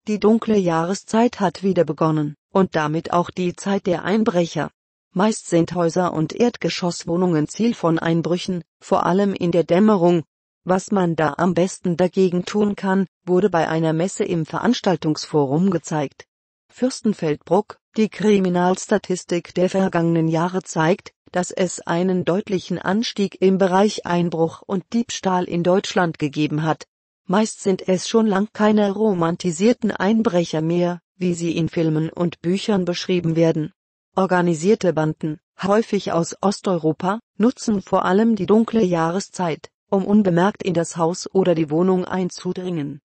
Die dunkle Jahreszeit hat wieder begonnen, und damit auch die Zeit der Einbrecher. Meist sind Häuser und Erdgeschosswohnungen Ziel von Einbrüchen, vor allem in der Dämmerung. Was man da am besten dagegen tun kann, wurde bei einer Messe im Veranstaltungsforum gezeigt. Fürstenfeldbruck: Die Kriminalstatistik der vergangenen Jahre zeigt, dass es einen deutlichen Anstieg im Bereich Einbruch und Diebstahl in Deutschland gegeben hat. Meist sind es schon lang keine romantisierten Einbrecher mehr, wie sie in Filmen und Büchern beschrieben werden. Organisierte Banden, häufig aus Osteuropa, nutzen vor allem die dunkle Jahreszeit, um unbemerkt in das Haus oder die Wohnung einzudringen.